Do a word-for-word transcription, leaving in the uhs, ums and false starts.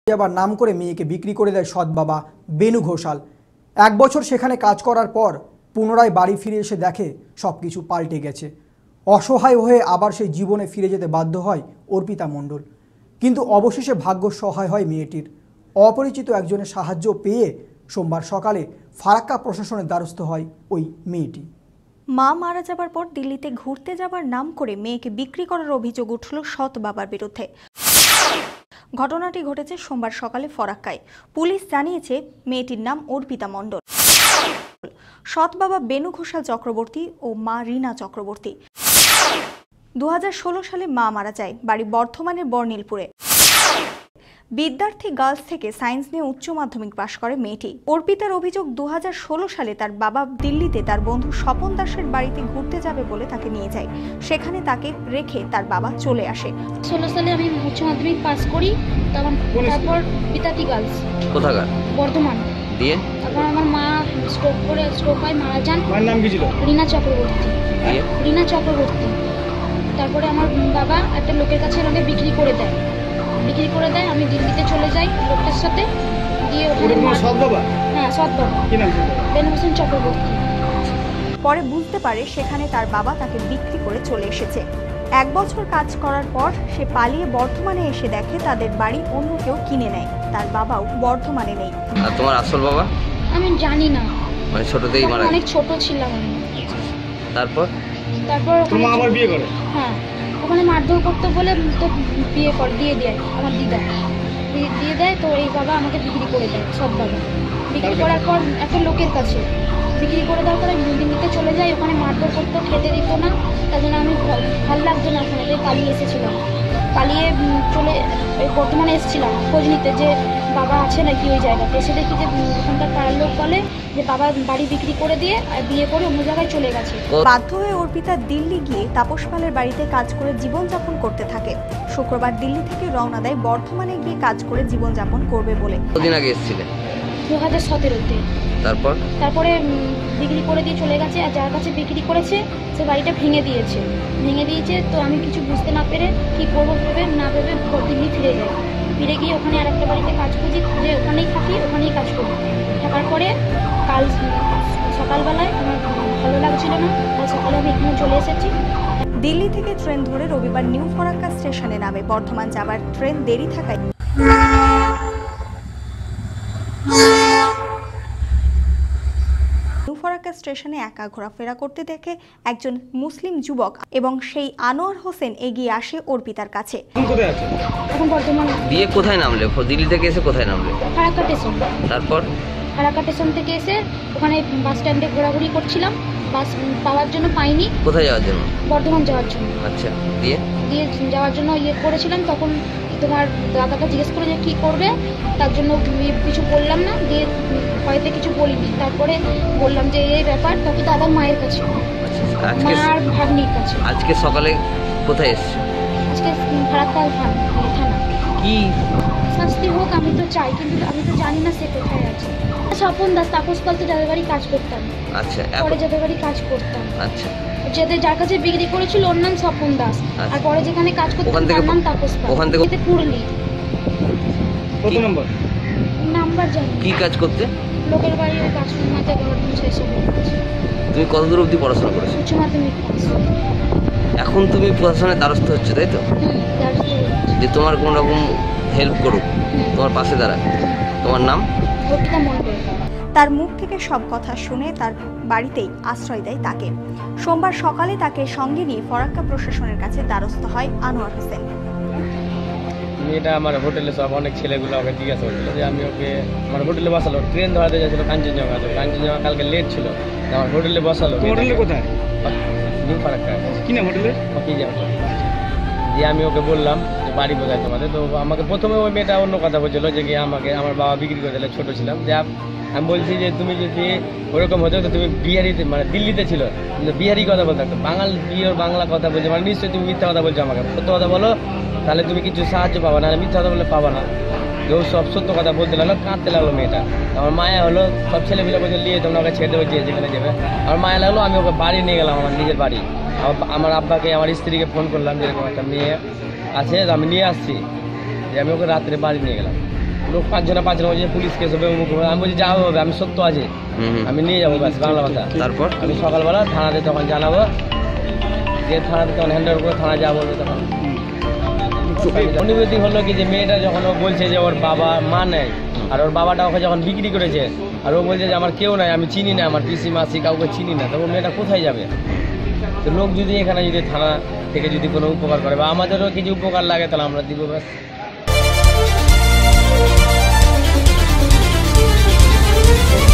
আবার নাম করে মেয়েকে বিক্রি করে দেয় সৎ বাবা বেনু ঘোষাল। এক বছর সেখানে কাজ করার পর পুনরায় বাড়ি ফিরে এসে দেখে সব কিছু পাল্টে গেছে। অসহায় হয়ে আবার সেই জীবনে ফিরে যেতে বাধ্য হয় অর্পিতা মণ্ডল। কিন্তু অবশেষে ভাগ্য সহায় হয় মেয়েটির। অপরিচিত একজনের সাহায্য পেয়ে সোমবার সকালে ফারাক্কা প্রশাসনের দ্বারস্থ হয় ওই মেয়েটি। মা মারা যাবার পর দিল্লিতে ঘুরতে যাবার নাম করে মেয়েকে বিক্রি করার অভিযোগ উঠল সৎ বাবার বিরুদ্ধে। ঘটনাটি ঘটেছে সোমবার সকালে ফরাক্কায়। পুলিশ জানিয়েছে মেয়েটির নাম অর্পিতা মণ্ডল। সৎ বাবা বেনু ঘোষাল চক্রবর্তী ও মা রীনা চক্রবর্তী। দু হাজার ষোলো সালে মা মারা যায়। বাড়ি বর্ধমানের বর্নিলপুরে। বিদ্যার্থী গার্লস থেকে সায়েন্স নিয়ে উচ্চ মাধ্যমিক পাশ করে মেয়েটি। অর্পিতার অভিযোগ, দু হাজার ষোলো সালে তার বাবা দিল্লিতে তার বন্ধু স্বপন দাসের বাড়িতে ঘুরতে যাবে বলে তাকে নিয়ে যায়। সেখানে তাকে রেখে তার বাবা চলে আসে। ষোলো সালে আমি উচ্চ মাধ্যমিক পাস করি। তারপর বিদ্যার্থী গার্লস কোথাকার? বর্ধমান। দিয়ে তারপর আমার মা স্ট্রোক করে স্ট্রোক হয়, মারা যান। মায়ের নাম কি ছিল? রীনা চক্রবর্তী। দিয়ে রীনা চক্রবর্তী তারপরে আমার বাবা একটা লোকের কাছে আমাকে বিক্রি করে দেয় বিক্রি করে দেয় আমি দিল্লিতে চলে যাই লোকটার সাথে। গিয়ে ওখানে সৎ বাবা হ্যাঁ সৎ বাবা কি নাম ছিল? বেনু হোসেন চক্রবর্তী। পরে বুঝতে পারে সেখানে তার বাবা তাকে বিক্রি করে চলে এসেছে। এক বছর কাজ করার পর সে পালিয়ে বর্ধমানে এসে দেখে তাদের বাড়ি অন্য কেউ কিনে নেয়। তার বাবাও বর্ধমানে নেই। আর তোমার আসল বাবা? আমি জানি না, মানে ছোটতেই মারা গেছে? অনেক ছোট ছিলাম আমি। তারপর তারপর তোমার আবার বিয়ে করে? হ্যাঁ, ওখানে মারধর করতে বলে তো বিয়ে করে দিয়ে দেয় আমার দিদা দিয়ে দেয়। তো এই বাবা আমাকে বিক্রি করে দেয় সৎ বাবা। বিক্রি করার পর একটা লোকের কাছে বিক্রি করে দেওয়ার পরে দিল্লিতে চলে যাই। ওখানে মারধর করতো, খেতে দিত না। তার জন্য আমি ভালো লাগতো না, ওখানে পালিয়ে এসেছিলাম। পালিয়ে চলে বর্ধমানে এসেছিলাম খোঁজ নিতে যে বাবা আছে নাকি ওই জায়গাতে। এসে দেখি যে ওখানকার পাড়ার লোক বলে যে বাবা বাড়ি বিক্রি করে দিয়ে বিয়ে করে অন্য জায়গায় চলে গেছে। বাধ্য হয়ে অর্পিতা দিল্লি গিয়ে তাপস পালের বাড়িতে কাজ করে জীবনযাপন করতে থাকে। শুক্রবার দিল্লি থেকে রওনা দেয় বর্ধমানে গিয়ে কাজ করে জীবনযাপন করবে বলে। কতদিন আগে এসেছিলে? দু হাজার সতেরোতে। তারপর তারপরে বিক্রি করে দিয়ে চলে গেছে। আর যার কাছে বিক্রি করেছে সে বাড়িটা ভেঙে দিয়েছে ভেঙে দিয়েছে তো আমি কিছু বুঝতে না পেরে কি করবো ভেবে না ভেবে দিল্লি ফিরে যাই। ফিরে গিয়ে ওখানে আর একটা বাড়িতে কাজ খুঁজি, খুঁজে ওখানেই থাকি, ওখানেই কাজ করি। থাকার পরে কাল সকালবেলায় আমার ভালো লাগছিল না, কাল সকালে আমি এখানে চলে এসেছি। দিল্লি থেকে ট্রেন ধরে রবিবার নিউ ফরাক্কা স্টেশনে নামে। বর্ধমান যাবার ট্রেন দেরি থাকায় নিউ ফরাক্কা স্টেশনে একা ঘোরাফেরা করতে দেখে একজন মুসলিম যুবক এবং সেই আনোয়ার হোসেন এগিয়ে আসে অর্পিতার কাছে। এখন বর্ধমান। দিয়ে কোথায় নামলে? দিল্লি থেকে এসে কোথায় নামলে? ফারাক্কা স্টেশন। তারপর ফারাক্কা স্টেশন থেকে এসে ওখানে বাস স্ট্যান্ডে ঘোরাঘুরি করছিলাম, বাস পাওয়ার জন্য পাইনি। কোথায় যাওয়ার জন্য? বর্ধমান যাওয়ার জন্য। আচ্ছা, দিয়ে দিয়ে যাওয়ার জন্য ইয়ে করেছিলাম। তখন তোমার দাদাকে জিজ্ঞেস করে যে কী করবে, তার জন্য কিছু বললাম না। দিয়ে হয়তো কিছু বলিনি। তারপরে বললাম যে এই ব্যাপার, তখন দাদার মায়ের কাছে, মা আর ভাগ্নির কাছে। আজকে সকালে কোথায় এসছো? আজকে ফারাক্কা থানা। কি শাস্তি হোক আমি তো চাই, কিন্তু আমি তো জানি না সে কোথায় আছে। স্বপন দাস, তাপস পাল তো যাদের বাড়ি কাজ করতাম। আচ্ছা, পরে যাদের বাড়ি কাজ করতাম। আচ্ছা, যাদের যার কাছে বিক্রি করেছিল ওর নাম স্বপন দাস। আর পরে যেখানে কাজ করতাম তার নাম তাপস পাল। ওখান থেকে পুরলি। কত নম্বর? নাম্বার জানি। কি কাজ করতে? লোকের বাড়ি কাজ করতে, ঘর মুছে এসে। তুমি কত দূর অবধি পড়াশোনা করেছো? উচ্চ মাধ্যমিক পাস। এখন তুমি প্রশাসনের দ্বারস্থ হচ্ছে, তাই তো? যে তোমার কোনো রকম হেল্প করুক, তোমার পাশে দাঁড়ায়। তোমার নাম? অর্পিতা মণ্ডল। তার মুখ থেকে সব কথা শুনে তার বাড়িতেই আশ্রয় দেয় তাকে। সোমবার সকালে তাকে সঙ্গে নিয়ে ফরাক্কা প্রশাসনের কাছে দ্বারস্থ হয় আনোয়ার হোসেন। মেয়েটা আমার হোটেলে সব অনেক ছেলেগুলো ওকে জিজ্ঞাসা করছিল যে আমি ওকে আমার হোটেলে বসালো। ট্রেন ধরাতে যাচ্ছিল কাঞ্চনজঙ্ঘা। তো কাঞ্চনজঙ্ঘা কালকে লেট ছিল, আমার হোটেলে বসালো। হোটেলে কোথায়? নিউ ফারাক্কা। কি না হোটেলে? ওকে যাও। দিয়ে আমি ওকে বললাম যে বাড়ি কোথায় তোমাদের। তো আমাকে প্রথমে ওই মেয়েটা অন্য কথা বলছিল যে কি আমাকে আমার বাবা বিক্রি করে দিলে, ছোটো ছিলাম। যে আমি বলছি যে তুমি যদি ওরকম হতো তো তুমি বিহারিতে মানে দিল্লিতে ছিল, কিন্তু বিহারি কথা বলতে থাকতো। বাঙাল বিয়ের বাংলা কথা বলছে, মানে নিশ্চয়ই তুমি মিথ্যা কথা বলছো আমাকে। সত্য কথা বলো, তাহলে তুমি কিছু সাহায্য পাবা, না মিথ্যা কথা বললে পাবা না। যে ও সব সত্য কথা বলতে লাগলো, কাঁদতে লাগলো মেয়েটা। আমার মায়া হলো, সব ছেলেগুলো বলছে নিয়ে তোমরা ওকে ছেড়ে দেবো, যে যেখানে যাবে। আমার মায়া লাগলো, আমি ওকে বাড়ি নিয়ে গেলাম, আমার নিজের বাড়ি। আমার আব্বাকে আমার স্ত্রীকে ফোন করলাম যেরকম একটা মেয়ে আছে আমি নিয়ে আসছি, যে আমি ওকে রাত্রে বাড়ি নিয়ে গেলাম। লোক পাঁচজনা পাঁচজন বলছে পুলিশ কেস হবে অমুক হবে। আমি বলছি যা হবে, আমি সত্য আছে, হুম হুম। আমি নিয়ে যাবো ব্যাস, বাংলা ভাষা। তারপর আমি সকালবেলা থানাতে তখন জানাবো, যে থানাতে তখন হ্যান্ড ওভার করে থানা যা বলবে তখন। অনুভূতি হলো কি যে মেয়েটা যখন ও বলছে যে ওর বাবা মা নেই, আর ওর বাবাটা ওকে যখন বিক্রি করেছে, আর ও বলছে যে আমার কেউ নাই, আমি চিনি না, আমার পিসি মাসি কাউকে চিনি না, তখন মেয়েটা কোথায় যাবে? তো লোক যদি এখানে যদি থানা থেকে যদি কোনো উপকার করে বা আমাদেরও কিছু উপকার লাগে তাহলে আমরা দিব ব্যাস।